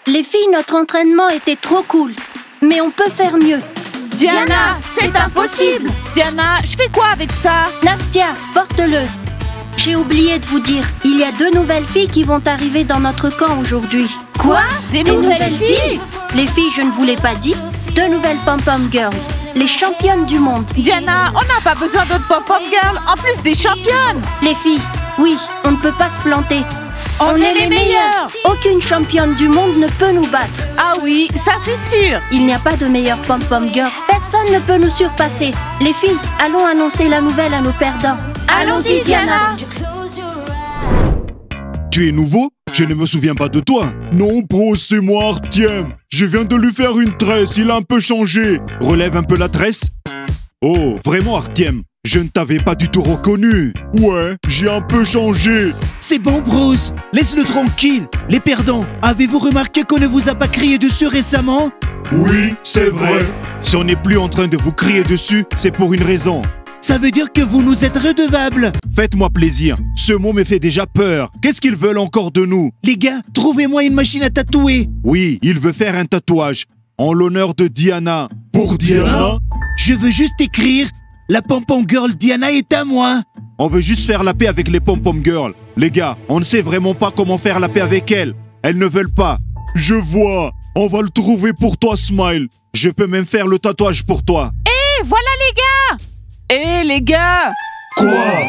Les filles, notre entraînement était trop cool. Mais on peut faire mieux. Diana, c'est impossible. Diana, je fais quoi avec ça? Nastia, porte-le. J'ai oublié de vous dire, il y a 2 nouvelles filles qui vont arriver dans notre camp aujourd'hui. Quoi? Des nouvelles filles? Les filles, je ne vous l'ai pas dit. 2 nouvelles pom-pom girls, les championnes du monde. Diana, on n'a pas besoin d'autres pom-pom girls, en plus des championnes. Les filles, oui, on ne peut pas se planter. On est les meilleures. Aucune championne du monde ne peut nous battre. Ah oui, ça c'est sûr. Il n'y a pas de meilleure pom-pom girl. Personne ne peut nous surpasser. Les filles, allons annoncer la nouvelle à nos perdants. Allons-y, Diana. Tu es nouveau? Je ne me souviens pas de toi. Non, bro, c'est moi, Artyem. Je viens de lui faire une tresse, il a un peu changé. Relève un peu la tresse. Oh, vraiment, Artyem? Je ne t'avais pas du tout reconnu. Ouais, j'ai un peu changé. C'est bon, Bruce. Laisse-le tranquille. Les perdants, avez-vous remarqué qu'on ne vous a pas crié dessus récemment? Oui, c'est vrai. Si on n'est plus en train de vous crier dessus, c'est pour une raison. Ça veut dire que vous nous êtes redevables. Faites-moi plaisir. Ce mot me fait déjà peur. Qu'est-ce qu'ils veulent encore de nous? Les gars, trouvez-moi une machine à tatouer. Oui, il veut faire un tatouage. En l'honneur de Diana. Pour Diana? Je veux juste écrire « La pom-pom girl Diana est à moi ». On veut juste faire la paix avec les pom-pom girls. Les gars, on ne sait vraiment pas comment faire la paix avec elles. Elles ne veulent pas. Je vois. On va le trouver pour toi, Smile. Je peux même faire le tatouage pour toi. Hé, voilà les gars. Hé les gars. Quoi?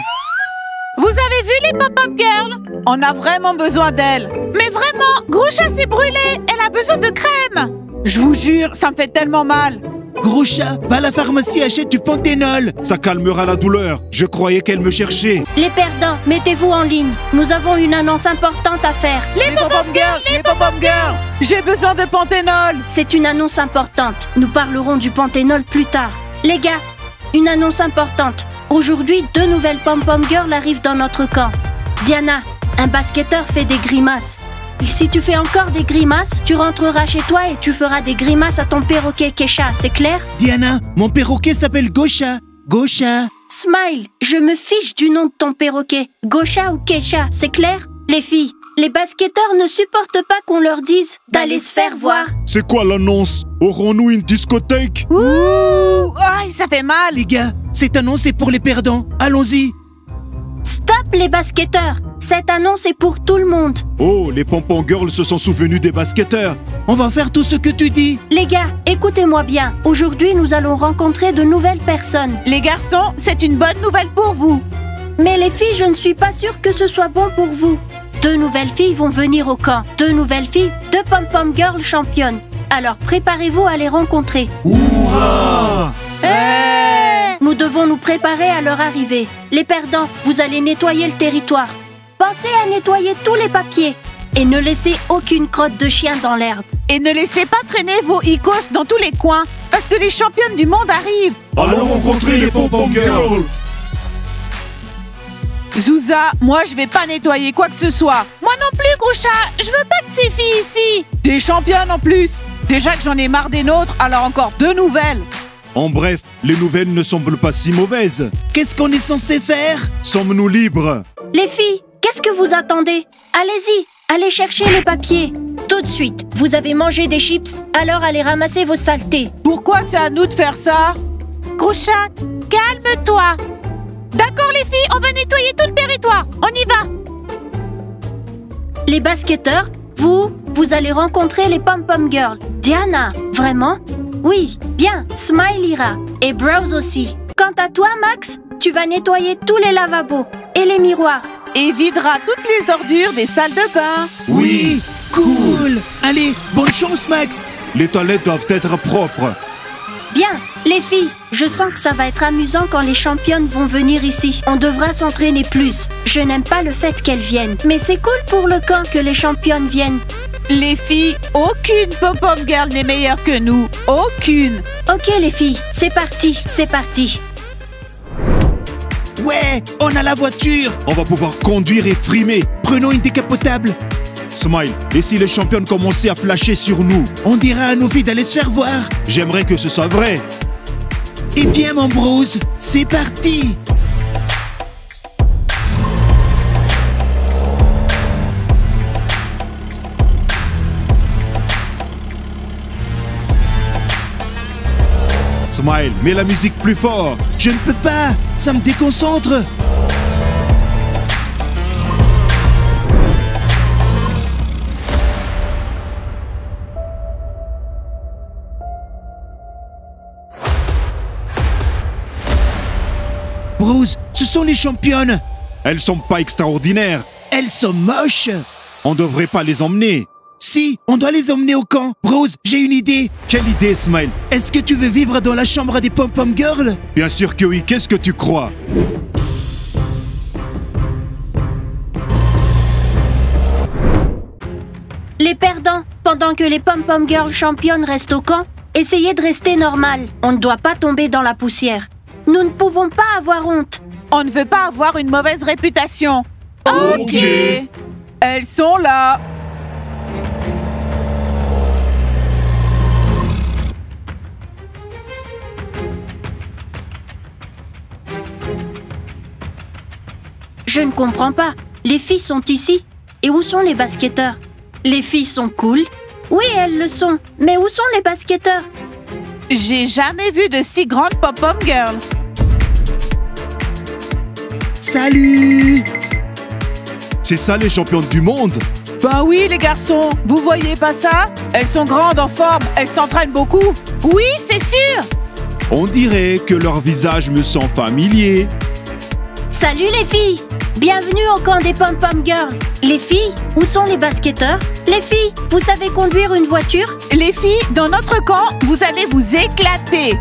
Vous avez vu les pop-up girls? On a vraiment besoin d'elles. Mais vraiment, Groucha s'est brûlée. Elle a besoin de crème. Je vous jure, ça me fait tellement mal. Gros chat, va à la pharmacie, achète du Panthénol. Ça calmera la douleur. Je croyais qu'elle me cherchait. Les perdants, mettez-vous en ligne. Nous avons une annonce importante à faire. Les pop-up girls, les pop-up girls. J'ai besoin de Panthénol. C'est une annonce importante. Nous parlerons du Panthénol plus tard. Les gars, une annonce importante. Aujourd'hui, 2 nouvelles pom-pom girls arrivent dans notre camp. Diana, un basketteur fait des grimaces. Et si tu fais encore des grimaces, tu rentreras chez toi et tu feras des grimaces à ton perroquet Kesha, c'est clair? Diana, mon perroquet s'appelle Gosha. Gosha. Smile, je me fiche du nom de ton perroquet. Gosha ou Kesha, c'est clair? Les filles, les basketteurs ne supportent pas qu'on leur dise d'aller se faire voir. C'est quoi l'annonce? Aurons-nous une discothèque? Ouh, aïe, ça fait mal. Les gars, cette annonce est pour les perdants. Allons-y. Stop les basketteurs! Cette annonce est pour tout le monde. Oh, les pom-pom girls se sont souvenus des basketteurs. On va faire tout ce que tu dis. Les gars, écoutez-moi bien. Aujourd'hui, nous allons rencontrer de nouvelles personnes. Les garçons, c'est une bonne nouvelle pour vous. Mais les filles, je ne suis pas sûre que ce soit bon pour vous. 2 nouvelles filles vont venir au camp. 2 nouvelles filles, 2 pom-pom girls championnes. Alors préparez-vous à les rencontrer. Hurrah! Nous devons nous préparer à leur arrivée. Les perdants, vous allez nettoyer le territoire. Pensez à nettoyer tous les papiers. Et ne laissez aucune crotte de chien dans l'herbe. Et ne laissez pas traîner vos icos dans tous les coins, parce que les championnes du monde arrivent. Allons rencontrer les pom-pom girls. Zouza, moi je vais pas nettoyer quoi que ce soit. Moi non plus, Groucha, je veux pas de ces filles ici. Des championnes en plus. Déjà que j'en ai marre des nôtres, alors encore 2 nouvelles. En bref, les nouvelles ne semblent pas si mauvaises. Qu'est-ce qu'on est censé faire? Sommes-nous libres? Les filles, qu'est-ce que vous attendez? Allez-y, allez chercher les papiers. Tout de suite, vous avez mangé des chips, alors allez ramasser vos saletés. Pourquoi c'est à nous de faire ça? Groucha, calme-toi. D'accord les filles, on va nettoyer tout le territoire. On y va. Les basketteurs, vous allez rencontrer les pom-pom girls. Diana, vraiment? Oui, bien, Smile ira. Et Browse aussi. Quant à toi, Max, tu vas nettoyer tous les lavabos et les miroirs. Et videra toutes les ordures des salles de bain. Oui, cool. Allez, bonne chance, Max. Les toilettes doivent être propres. Bien, les filles, je sens que ça va être amusant quand les championnes vont venir ici. On devra s'entraîner plus. Je n'aime pas le fait qu'elles viennent, mais c'est cool pour le camp que les championnes viennent. Les filles, aucune pom-pom girl n'est meilleure que nous. Aucune. Ok les filles, c'est parti, c'est parti. Ouais, on a la voiture. On va pouvoir conduire et frimer. Prenons une décapotable. Smile, et si les championnes commençaient à flasher sur nous? On dira à nos filles d'aller se faire voir. J'aimerais que ce soit vrai. Eh bien, mon Bruce, c'est parti. Smile, mets la musique plus fort. Je ne peux pas, ça me déconcentre. Bruce, ce sont les championnes. Elles sont pas extraordinaires. Elles sont moches. On devrait pas les emmener. Si, on doit les emmener au camp. Bruce, j'ai une idée. Quelle idée, Smile? Est-ce que tu veux vivre dans la chambre des pom-pom girls? Bien sûr que oui, qu'est-ce que tu crois? Les perdants, pendant que les pom-pom girls championnes restent au camp, essayez de rester normal. On ne doit pas tomber dans la poussière. Nous ne pouvons pas avoir honte. On ne veut pas avoir une mauvaise réputation. Ok. Elles sont là. Je ne comprends pas. Les filles sont ici. Et où sont les basketteurs? Les filles sont cool. Oui, elles le sont. Mais où sont les basketteurs? J'ai jamais vu de si grandes pom-pom girls. Salut! C'est ça les championnes du monde? Ben oui, les garçons. Vous voyez pas ça? Elles sont grandes, en forme. Elles s'entraînent beaucoup. Oui, c'est sûr. On dirait que leur visage me sent familier. Salut les filles! Bienvenue au camp des pom-pom girls. Les filles, où sont les basketteurs? Les filles, vous savez conduire une voiture? Les filles, dans notre camp, vous allez vous éclater.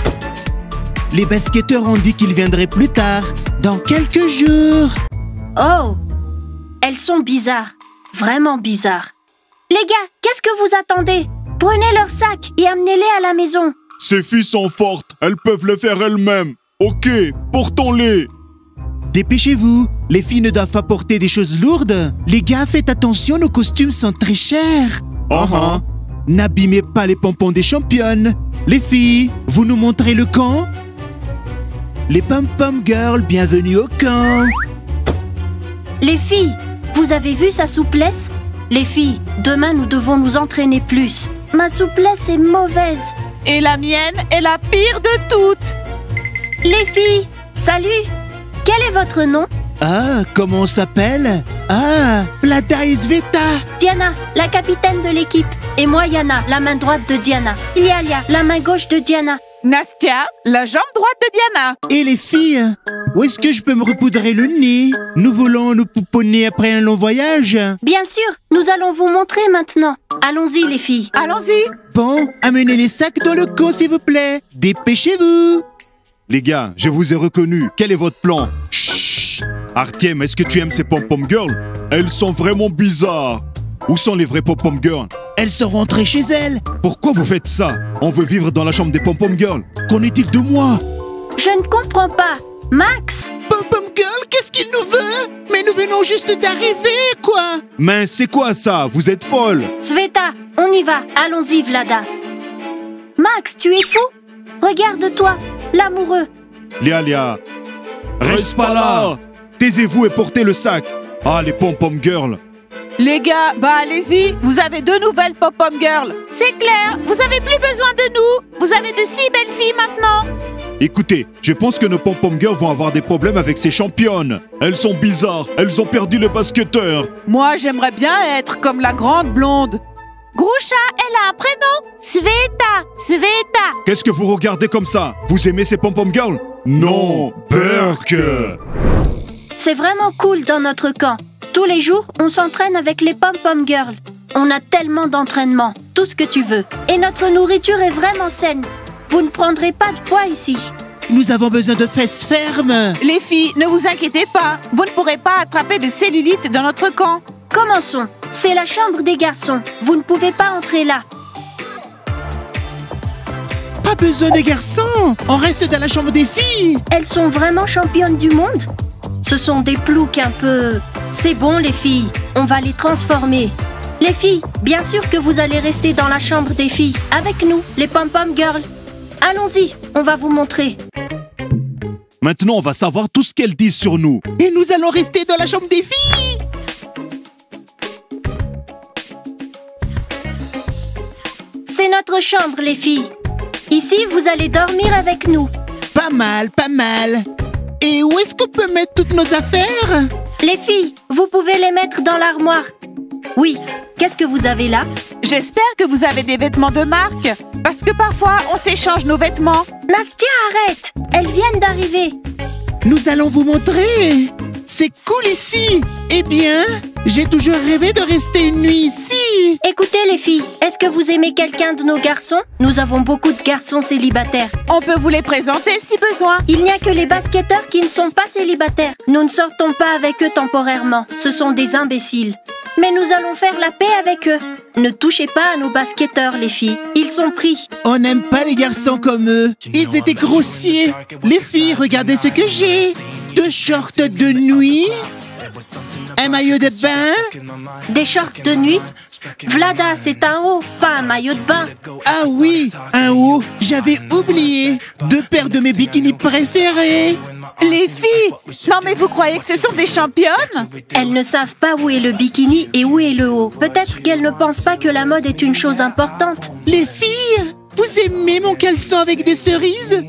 Les basketteurs ont dit qu'ils viendraient plus tard, dans quelques jours. Oh! Elles sont bizarres. Vraiment bizarres. Les gars, qu'est-ce que vous attendez? Prenez leur sac et amenez-les à la maison. Ces filles sont fortes, elles peuvent le faire elles-mêmes. Ok, portons-les. Dépêchez-vous, les filles ne doivent pas porter des choses lourdes. Les gars, faites attention, nos costumes sont très chers. N'abîmez pas les pompons des championnes. Les filles, vous nous montrez le camp? Les pom-pom girls, bienvenue au camp. Les filles, vous avez vu sa souplesse? Les filles, demain nous devons nous entraîner plus. Ma souplesse est mauvaise. Et la mienne est la pire de toutes. Les filles, salut! Quel est votre nom? Ah, comment on s'appelle? Ah, Vlada et Sveta. Diana, la capitaine de l'équipe. Et moi, Yana, la main droite de Diana. Ilialia, la main gauche de Diana. Nastia, la jambe droite de Diana. Et les filles, où est-ce que je peux me repoudrer le nez? Nous voulons nous pouponner après un long voyage. Bien sûr, nous allons vous montrer maintenant. Allons-y, les filles. Allons-y. Bon, amenez les sacs dans le camp, s'il vous plaît. Dépêchez-vous. Les gars, je vous ai reconnu. Quel est votre plan? Chut! Artyem, est-ce que tu aimes ces pom-pom girls? Elles sont vraiment bizarres. Où sont les vraies pom-pom girls? Elles sont rentrées chez elles. Pourquoi vous faites ça? On veut vivre dans la chambre des pom-pom girls. Qu'en est-il de moi? Je ne comprends pas. Max? Pom-pom girl, qu'est-ce qu'il nous veut? Mais nous venons juste d'arriver, quoi. Mais c'est quoi ça? Vous êtes folle. Sveta, on y va. Allons-y, Vlada. Max, tu es fou? Regarde-toi, l'amoureux. Léa, reste pas là. Taisez-vous et portez le sac. Ah, les pom-pom girls. Les gars, bah allez-y. Vous avez deux nouvelles pom-pom girls. C'est clair, vous avez plus besoin de nous. Vous avez de si belles filles maintenant. Écoutez, je pense que nos pom-pom girls vont avoir des problèmes avec ces championnes. Elles sont bizarres. Elles ont perdu les basketteurs. Moi, j'aimerais bien être comme la grande blonde. Grusha, elle a un prénom. Sveta. Qu'est-ce que vous regardez comme ça? Vous aimez ces pom-pom girls? Non, Burke. C'est vraiment cool dans notre camp. Tous les jours, on s'entraîne avec les pom-pom girls. On a tellement d'entraînement, tout ce que tu veux. Et notre nourriture est vraiment saine. Vous ne prendrez pas de poids ici. Nous avons besoin de fesses fermes. Les filles, ne vous inquiétez pas. Vous ne pourrez pas attraper de cellulite dans notre camp. Commençons. C'est la chambre des garçons. Vous ne pouvez pas entrer là. Pas besoin des garçons. On reste dans la chambre des filles. Elles sont vraiment championnes du monde? Ce sont des ploucs un peu... C'est bon, les filles. On va les transformer. Les filles, bien sûr que vous allez rester dans la chambre des filles. Avec nous, les pom-pom girls. Allons-y, on va vous montrer. Maintenant, on va savoir tout ce qu'elles disent sur nous. Et nous allons rester dans la chambre des filles. C'est notre chambre, les filles. Ici, vous allez dormir avec nous. Pas mal, pas mal. Et où est-ce qu'on peut mettre toutes nos affaires? Les filles, vous pouvez les mettre dans l'armoire. Oui, qu'est-ce que vous avez là? J'espère que vous avez des vêtements de marque. Parce que parfois, on s'échange nos vêtements. Nastia, arrête! Elles viennent d'arriver. Nous allons vous montrer. C'est cool ici. Eh bien, j'ai toujours rêvé de rester une nuit ici. Écoutez les filles, est-ce que vous aimez quelqu'un de nos garçons? Nous avons beaucoup de garçons célibataires. On peut vous les présenter si besoin. Il n'y a que les basketteurs qui ne sont pas célibataires. Nous ne sortons pas avec eux temporairement. Ce sont des imbéciles. Mais nous allons faire la paix avec eux. Ne touchez pas à nos basketteurs, les filles. Ils sont pris. On n'aime pas les garçons comme eux. Ils étaient grossiers. Les filles, regardez ce que j'ai. 2 shorts de nuit. Un maillot de bain. Des shorts de nuit? Vlada, c'est un haut, pas un maillot de bain. Ah oui, un haut. J'avais oublié. 2 paires de mes bikinis préférés. Les filles, non mais vous croyez que ce sont des championnes? Elles ne savent pas où est le bikini et où est le haut. Peut-être qu'elles ne pensent pas que la mode est une chose importante. Les filles, vous aimez mon caleçon avec des cerises?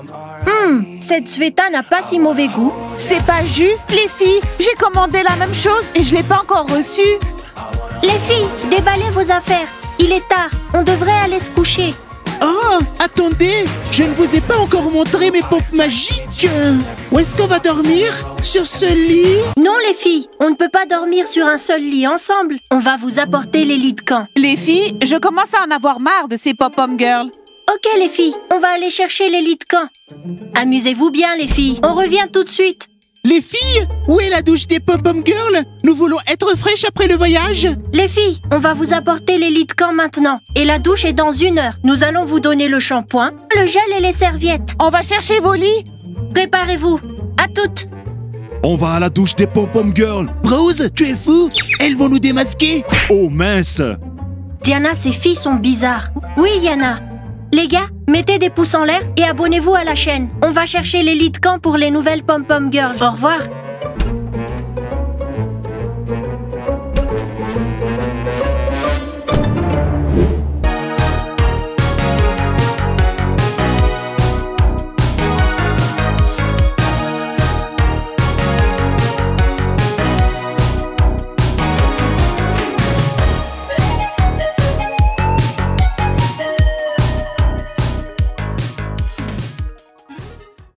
Cette Sveta n'a pas si mauvais goût. C'est pas juste, les filles. J'ai commandé la même chose et je l'ai pas encore reçue. Les filles, déballez vos affaires. Il est tard, on devrait aller se coucher. Oh, attendez, je ne vous ai pas encore montré mes pompes magiques. Où est-ce qu'on va dormir? Sur ce lit? Non les filles, on ne peut pas dormir sur un seul lit ensemble. On va vous apporter les lits de camp. Les filles, je commence à en avoir marre de ces pop-up girls. Ok les filles, on va aller chercher les lits de camp. Amusez-vous bien les filles, on revient tout de suite. Les filles, où est la douche des pom-pom girls? Nous voulons être fraîches après le voyage. Les filles, on va vous apporter les lits de camp maintenant. Et la douche est dans 1 heure. Nous allons vous donner le shampoing, le gel et les serviettes. On va chercher vos lits. Préparez-vous. À toutes. On va à la douche des pom-pom girls. Rose, tu es fou? Elles vont nous démasquer. Oh mince. Diana, ces filles sont bizarres. Oui, Yana. Les gars, mettez des pouces en l'air et abonnez-vous à la chaîne. On va chercher les lits de camp pour les nouvelles pom-pom girls. Au revoir.